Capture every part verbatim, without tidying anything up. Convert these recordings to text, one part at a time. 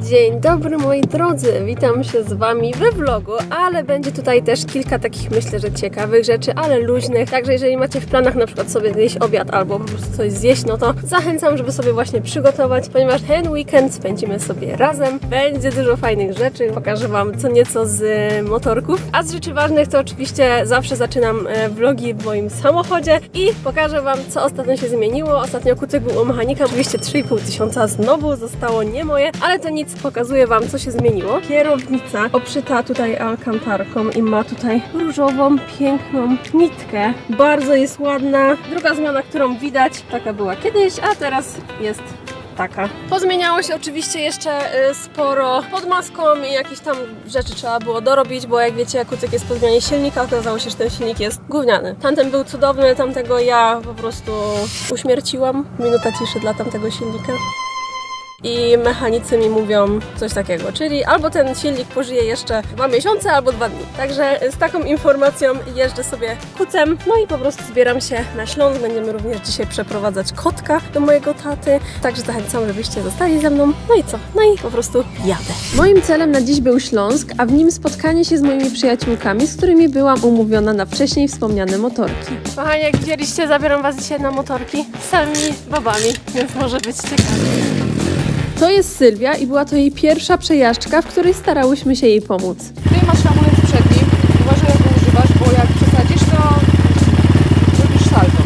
Dzień dobry moi drodzy, witam się z wami we vlogu, ale będzie tutaj też kilka takich, myślę, że ciekawych rzeczy, ale luźnych, także jeżeli macie w planach na przykład sobie zjeść obiad albo po prostu coś zjeść, no to zachęcam, żeby sobie właśnie przygotować, ponieważ ten weekend spędzimy sobie razem, będzie dużo fajnych rzeczy, pokażę wam co nieco z motorków, a z rzeczy ważnych to oczywiście zawsze zaczynam vlogi w moim samochodzie i pokażę wam, co ostatnio się zmieniło. Ostatnio kucyk był u mechanika, oczywiście trzy i pół tysiąca znowu zostało nie moje, ale to nic, pokazuję wam, co się zmieniło. Kierownica obszyta tutaj alkantarką i ma tutaj różową, piękną nitkę. Bardzo jest ładna. Druga zmiana, którą widać, taka była kiedyś, a teraz jest taka. Pozmieniało się oczywiście jeszcze sporo pod maską i jakieś tam rzeczy trzeba było dorobić, bo jak wiecie, kucyk jest po zmianie silnika, okazało się, że ten silnik jest gówniany. Tamten był cudowny, tamtego ja po prostu uśmierciłam. Minuta ciszy dla tamtego silnika. I mechanicy mi mówią coś takiego, czyli albo ten silnik pożyje jeszcze dwa miesiące, albo dwa dni. Także z taką informacją jeżdżę sobie kucem, no i po prostu zbieram się na Śląsk. Będziemy również dzisiaj przeprowadzać kotka do mojego taty, także zachęcam, żebyście zostali ze mną. No i co? No i po prostu jadę. Moim celem na dziś był Śląsk, a w nim spotkanie się z moimi przyjaciółkami, z którymi byłam umówiona na wcześniej wspomniane motorki. Kochani, jak widzieliście, zabieram was dzisiaj na motorki z samymi babami, więc może być ciekawie. To jest Sylwia i była to jej pierwsza przejażdżka, w której starałyśmy się jej pomóc. Ty masz hamulec przedni, uważaj jak go używasz, bo jak przesadzisz, to robisz salto.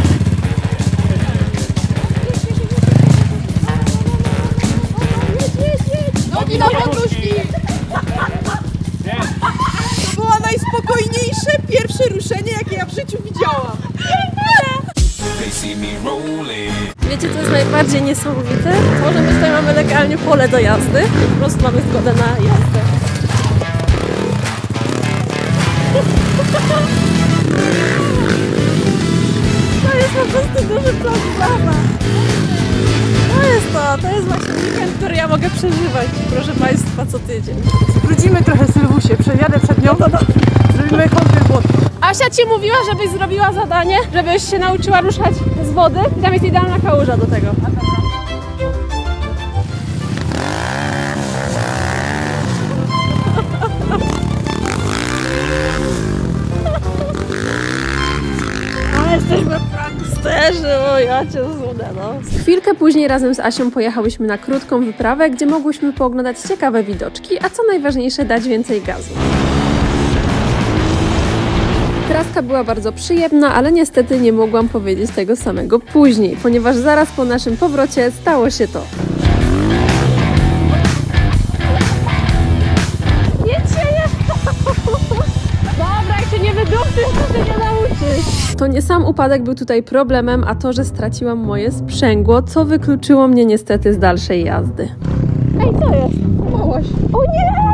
Nogi na poduszki! To było najspokojniejsze pierwsze ruszenie, jakie ja w życiu widziałam. Wiecie, co jest najbardziej niesamowite? To, że my tutaj mamy legalnie pole do jazdy. Po prostu mamy zgodę na jazdę. To jest po prostu duży plac zabaw. To jest to, to jest właśnie weekend, który ja mogę przeżywać, proszę Państwa, co tydzień. Skrócimy trochę Sylwusię, przejadę przed nią, no, no. Zrobimy kąpiel wodny. Asia ci mówiła, żebyś zrobiła zadanie, żebyś się nauczyła ruszać z wody i tam jest idealna kałuża do tego. Ale jesteśmy pranksterzy, o ja cię złudę, no. Chwilkę później razem z Asią pojechałyśmy na krótką wyprawę, gdzie mogłyśmy pooglądać ciekawe widoczki, a co najważniejsze, dać więcej gazu. Traska była bardzo przyjemna, ale niestety nie mogłam powiedzieć tego samego później, ponieważ zaraz po naszym powrocie stało się to. Jedźcie, nie! Dobra, jak się nie wydupcy, to się nie nauczysz. To nie sam upadek był tutaj problemem, a to, że straciłam moje sprzęgło, co wykluczyło mnie niestety z dalszej jazdy. Ej, co jest? Małaś. O nie!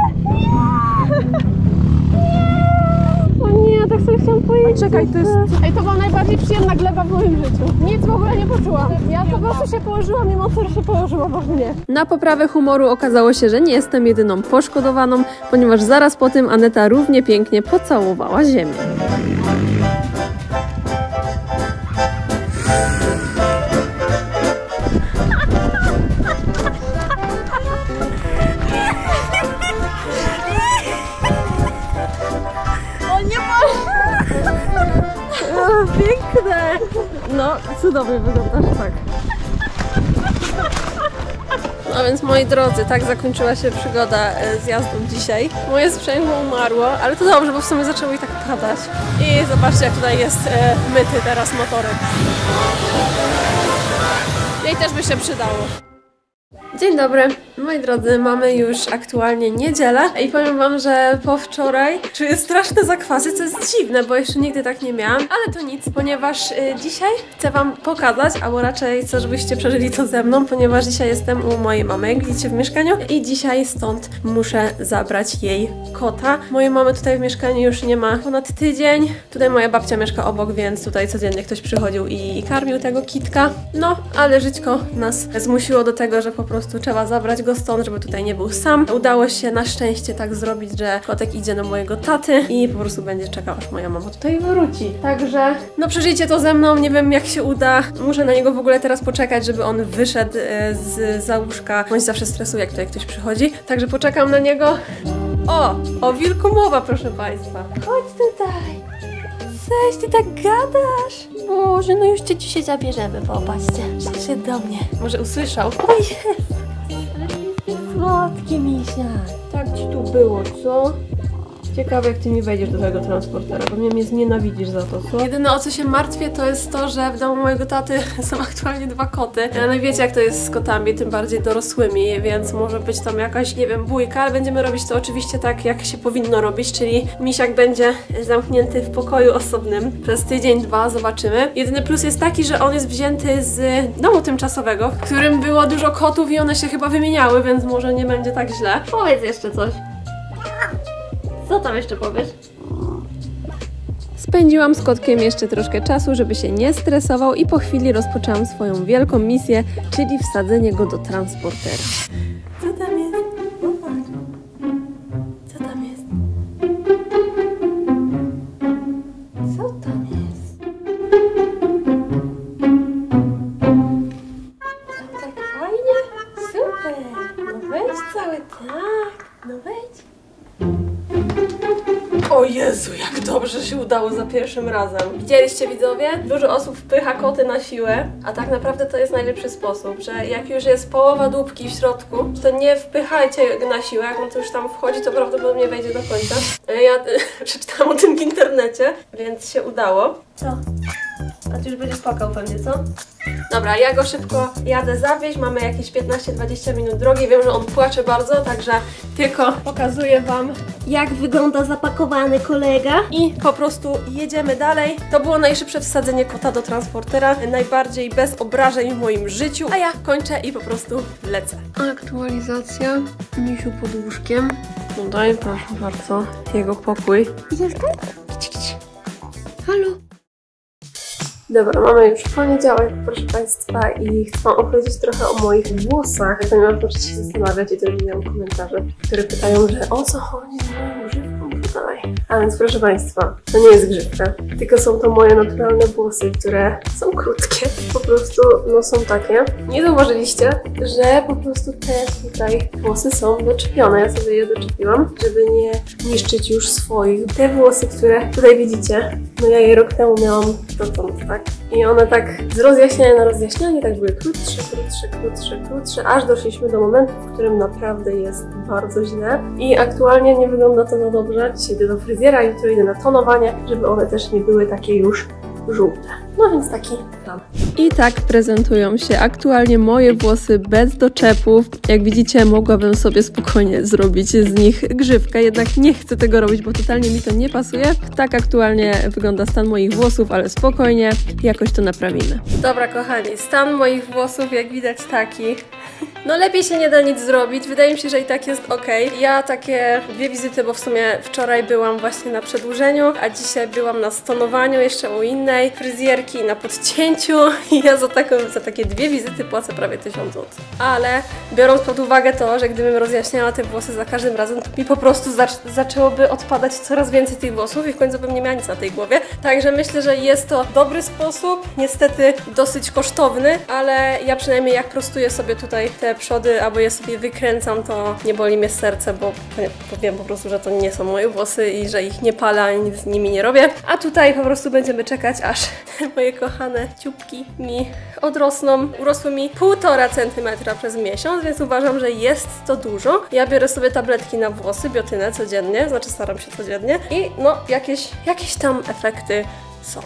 Ja tak sobie chciałam powiedzieć. Czekaj, to jest... Ej, to była najbardziej przyjemna gleba w moim życiu. Nic w ogóle nie poczułam. Ja po prostu się położyłam i motor się położyła obok mnie. Na poprawę humoru okazało się, że nie jestem jedyną poszkodowaną, ponieważ zaraz po tym Aneta równie pięknie pocałowała ziemię. Piękne! No, cudownie wyglądasz, tak. No więc moi drodzy, tak zakończyła się przygoda z jazdą dzisiaj. Moje sprzęgło umarło, ale to dobrze, bo w sumie zaczęło i tak padać. I zobaczcie, jak tutaj jest e, myty teraz motorek. Jej też by się przydało. Dzień dobry, moi drodzy, mamy już aktualnie niedzielę i powiem wam, że po wczoraj czuję straszne zakwasy, co jest dziwne, bo jeszcze nigdy tak nie miałam, ale to nic, ponieważ y, dzisiaj chcę wam pokazać, albo raczej chcę, żebyście przeżyli to ze mną, ponieważ dzisiaj jestem u mojej mamy, jak widzicie, w mieszkaniu i dzisiaj stąd muszę zabrać jej kota. Mojej mamy tutaj w mieszkaniu już nie ma ponad tydzień, tutaj moja babcia mieszka obok, więc tutaj codziennie ktoś przychodził i karmił tego kitka, no, ale żyćko nas zmusiło do tego, że po prostu trzeba zabrać go stąd, żeby tutaj nie był sam. Udało się na szczęście tak zrobić, że kotek idzie do mojego taty i po prostu będzie czekał, aż moja mama tutaj wróci. Także no przeżyjcie to ze mną, nie wiem jak się uda. Muszę na niego w ogóle teraz poczekać, żeby on wyszedł z za łóżka. On się zawsze stresuje, jak tutaj ktoś przychodzi. Także poczekam na niego. O! O wilku mowa, proszę Państwa. Chodź tutaj. Cześć, ty tak gadasz? Boże, no już cię dzisiaj zabierzemy, popatrzcie. Przyszedł do mnie. Może usłyszał? Oj, słodki misia. Tak ci tu było, co? Ciekawe, jak ty mi wejdziesz do tego transportera, bo mnie znienawidzisz za to, co? Jedyne, o co się martwię, to jest to, że w domu mojego taty są aktualnie dwa koty. No i wiecie, jak to jest z kotami, tym bardziej dorosłymi, więc może być tam jakaś, nie wiem, bójka, ale będziemy robić to oczywiście tak, jak się powinno robić, czyli misiak będzie zamknięty w pokoju osobnym przez tydzień, dwa, zobaczymy. Jedyny plus jest taki, że on jest wzięty z domu tymczasowego, w którym było dużo kotów i one się chyba wymieniały, więc może nie będzie tak źle. Powiedz jeszcze coś. Co tam jeszcze powiesz? Spędziłam z kotkiem jeszcze troszkę czasu, żeby się nie stresował i po chwili rozpoczęłam swoją wielką misję, czyli wsadzenie go do transportera. Co tam jest? Popatrz. Co tam jest? Co tam jest? Tam tak fajnie? Super! No wejdź cały, tak! No wejdź! O Jezu, jak dobrze się udało za pierwszym razem. Widzieliście, widzowie? Dużo osób wpycha koty na siłę, a tak naprawdę to jest najlepszy sposób, że jak już jest połowa dupki w środku, to nie wpychajcie na siłę, jak on to już tam wchodzi, to prawdopodobnie wejdzie do końca. Ja przeczytałam o tym w internecie, więc się udało. Co? A ty już będziesz płakał pewnie, co? Dobra, ja go szybko jadę zawieźć, mamy jakieś piętnaście dwadzieścia minut drogi, wiem, że on płacze bardzo, także tylko pokazuję Wam, jak wygląda zapakowany kolega i po prostu jedziemy dalej. To było najszybsze wsadzenie kota do transportera, najbardziej bez obrażeń w moim życiu, a ja kończę i po prostu lecę. Aktualizacja, misiu pod łóżkiem. Tutaj, proszę bardzo, jego pokój. Idziesz tu? Idź, idź. Halo? Dobra, mamy już poniedziałek, proszę Państwa, i chcę Wam opowiedzieć trochę o moich włosach, ponieważ możecie się zastanawiać i też widziałam komentarze, które pytają, że o co chodzi z moją grzywką tutaj. A więc proszę Państwa, to nie jest grzywka, tylko są to moje naturalne włosy, które są krótkie, po prostu no są takie. Nie zauważyliście, że po prostu te tutaj włosy są doczepione, ja sobie je doczepiłam, żeby nie niszczyć już swoich. Te włosy, które tutaj widzicie, no ja je rok temu miałam dotąd, tak? I one tak z rozjaśniania na rozjaśnianie tak były krótsze, krótsze, krótsze, krótsze, aż doszliśmy do momentu, w którym naprawdę jest bardzo źle i aktualnie nie wygląda to za dobrze. Dzisiaj idę do fryzjera, jutro idę na tonowanie, żeby one też nie były takie już żółte. No więc taki plan. I tak prezentują się aktualnie moje włosy bez doczepów. Jak widzicie, mogłabym sobie spokojnie zrobić z nich grzywkę, jednak nie chcę tego robić, bo totalnie mi to nie pasuje. Tak aktualnie wygląda stan moich włosów, ale spokojnie, jakoś to naprawimy. Dobra kochani, stan moich włosów jak widać taki. No lepiej się nie da nic zrobić, wydaje mi się, że i tak jest ok. Ja takie dwie wizyty, bo w sumie wczoraj byłam właśnie na przedłużeniu, a dzisiaj byłam na stonowaniu jeszcze u innej fryzjerki na podcięciu i ja za, taką, za takie dwie wizyty płacę prawie tysiąc złotych. Ale biorąc pod uwagę to, że gdybym rozjaśniała te włosy za każdym razem, to mi po prostu zac zaczęłoby odpadać coraz więcej tych włosów i w końcu bym nie miała nic na tej głowie. Także myślę, że jest to dobry sposób, niestety dosyć kosztowny, ale ja przynajmniej jak prostuję sobie tutaj te przody, albo je sobie wykręcam, to nie boli mnie serce, bo wiem po prostu, że to nie są moje włosy i że ich nie palę, ani nic z nimi nie robię. A tutaj po prostu będziemy czekać, aż moje kochane ciupki mi odrosną. Urosły mi półtora centymetra przez miesiąc, więc uważam, że jest to dużo. Ja biorę sobie tabletki na włosy, biotynę codziennie, znaczy staram się codziennie i no jakieś, jakieś tam efekty są.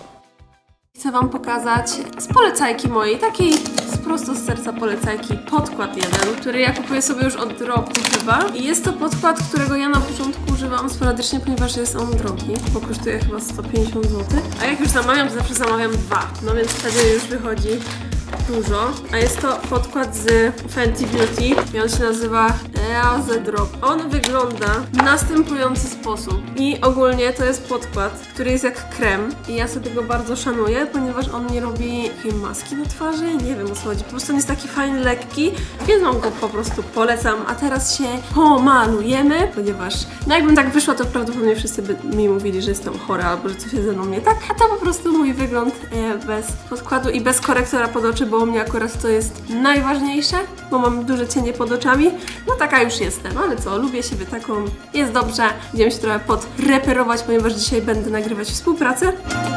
Chcę Wam pokazać z polecajki mojej, takiej z prosto z serca polecajki, podkład jeden, który ja kupuję sobie już od roku chyba. I jest to podkład, którego ja na początku używam sporadycznie, ponieważ jest on drogi, bo kosztuje chyba sto pięćdziesiąt złotych. A jak już zamawiam, to zawsze zamawiam dwa, no więc wtedy już wychodzi dużo, a jest to podkład z Fenty Beauty i on się nazywa Ease Drop. On wygląda w następujący sposób i ogólnie to jest podkład, który jest jak krem i ja sobie go bardzo szanuję, ponieważ on nie robi takiej maski na twarzy, nie wiem o co chodzi, po prostu on jest taki fajny, lekki, więc wam go po prostu polecam, a teraz się pomalujemy, ponieważ no jakbym tak wyszła, to prawdopodobnie wszyscy by mi mówili, że jestem chora albo że coś jest ze mną nie tak, a to po prostu mój wygląd e, bez podkładu i bez korektora pod oczy, bo u mnie akurat to jest najważniejsze, bo mam duże cienie pod oczami, no taka już jestem, ale co, lubię siebie taką, jest dobrze, będziemy się trochę podreperować, ponieważ dzisiaj będę nagrywać współpracę.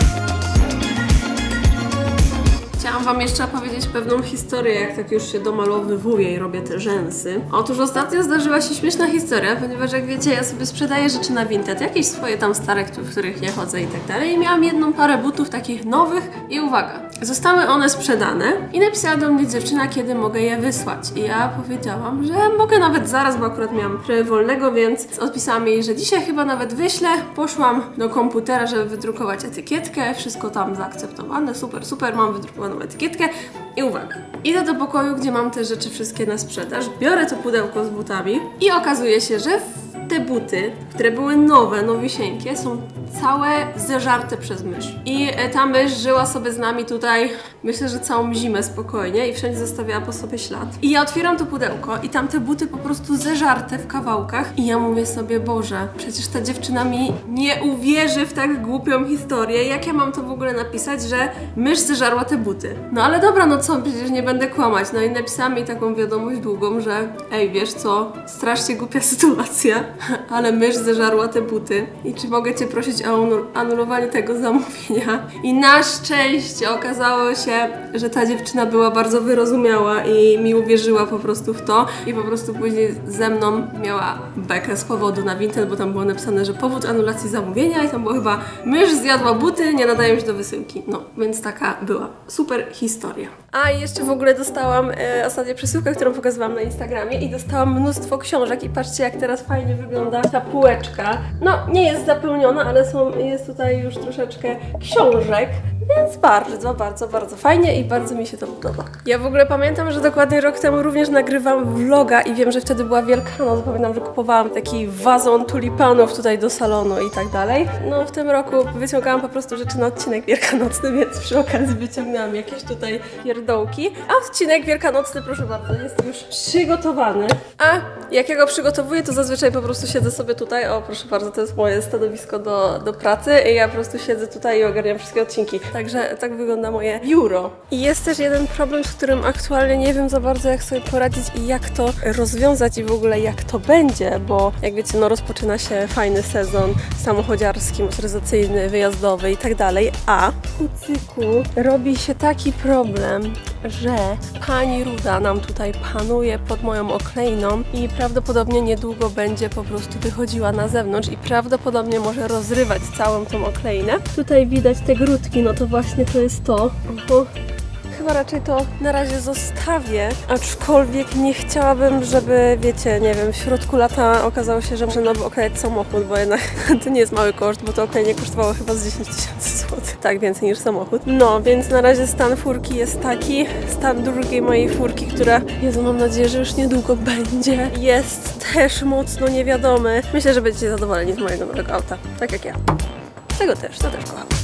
Chciałam wam jeszcze opowiedzieć pewną historię, jak tak już się domalowywuję i robię te rzęsy. Otóż ostatnio zdarzyła się śmieszna historia, ponieważ jak wiecie, ja sobie sprzedaję rzeczy na Vinted, jakieś swoje tam stare, w których nie chodzę i tak dalej. I miałam jedną parę butów takich nowych i uwaga, zostały one sprzedane i napisała do mnie dziewczyna, kiedy mogę je wysłać. I ja powiedziałam, że mogę nawet zaraz, bo akurat miałam trochę wolnego, więc odpisałam jej, że dzisiaj chyba nawet wyślę. Poszłam do komputera, żeby wydrukować etykietkę, wszystko tam zaakceptowane, super, super, mam wydrukowaną etykietkę i uwaga, idę do pokoju, gdzie mam te rzeczy wszystkie na sprzedaż, biorę to pudełko z butami i okazuje się, że te buty, które były nowe, nowisieńkie, są całe zeżarte przez mysz. I ta mysz żyła sobie z nami tutaj, myślę, że całą zimę spokojnie i wszędzie zostawiała po sobie ślad. I ja otwieram to pudełko i tam te buty po prostu zeżarte w kawałkach i ja mówię sobie, Boże, przecież ta dziewczyna mi nie uwierzy w tak głupią historię, jak ja mam to w ogóle napisać, że mysz zeżarła te buty. No ale dobra, no co, przecież nie będę kłamać. No i napisałam jej taką wiadomość długą, że ej, wiesz co, strasznie głupia sytuacja, ale mysz zeżarła te buty i czy mogę cię prosić o anulowanie tego zamówienia. I na szczęście okazało się, że ta dziewczyna była bardzo wyrozumiała i mi uwierzyła po prostu w to i po prostu później ze mną miała bekę z powodu na Vinted, bo tam było napisane, że powód anulacji zamówienia i tam było chyba mysz zjadła buty, nie nadają się do wysyłki. No, więc taka była super historia. A i jeszcze w ogóle dostałam e, ostatnio przesyłkę, którą pokazywałam na Instagramie i dostałam mnóstwo książek i patrzcie, jak teraz fajnie wygląda ta półeczka. No, nie jest zapełniona, ale są, jest tutaj już troszeczkę książek, więc bardzo, bardzo, bardzo fajnie i bardzo mi się to podoba. Ja w ogóle pamiętam, że dokładnie rok temu również nagrywam vloga i wiem, że wtedy była Wielkanoc. Pamiętam, że kupowałam taki wazon tulipanów tutaj do salonu i tak dalej. No w tym roku wyciągałam po prostu rzeczy na odcinek wielkanocny, więc przy okazji wyciągnęłam jakieś tutaj pierdołki. A odcinek wielkanocny, proszę bardzo, jest już przygotowany. A jak ja go przygotowuję, to zazwyczaj po prostu siedzę sobie tutaj. O, proszę bardzo, to jest moje stanowisko do, do pracy i ja po prostu siedzę tutaj i ogarniam wszystkie odcinki. Także tak wygląda moje biuro. I jest też jeden problem, z którym aktualnie nie wiem za bardzo, jak sobie poradzić i jak to rozwiązać i w ogóle jak to będzie, bo jak wiecie, no rozpoczyna się fajny sezon samochodziarski, motoryzacyjny, wyjazdowy i tak dalej, a w kucyku robi się taki problem, że pani Ruda nam tutaj panuje pod moją oklejną i prawdopodobnie niedługo będzie po prostu wychodziła na zewnątrz i prawdopodobnie może rozrywać całą tą oklejnę. Tutaj widać te grudki, no to właśnie to jest to. Uh-huh. Chyba raczej to na razie zostawię, aczkolwiek nie chciałabym, żeby, wiecie, nie wiem, w środku lata okazało się, że muszę nowy oklejać samochód, bo jednak to nie jest mały koszt, bo to oklejenie kosztowało chyba z dziesięć tysięcy złotych. Tak, więcej niż samochód. No, więc na razie stan furki jest taki, stan drugiej mojej furki, która, Jezu, mam nadzieję, że już niedługo będzie, jest też mocno niewiadomy. Myślę, że będziecie zadowoleni z mojego nowego auta, tak jak ja. Tego też, to też kocham.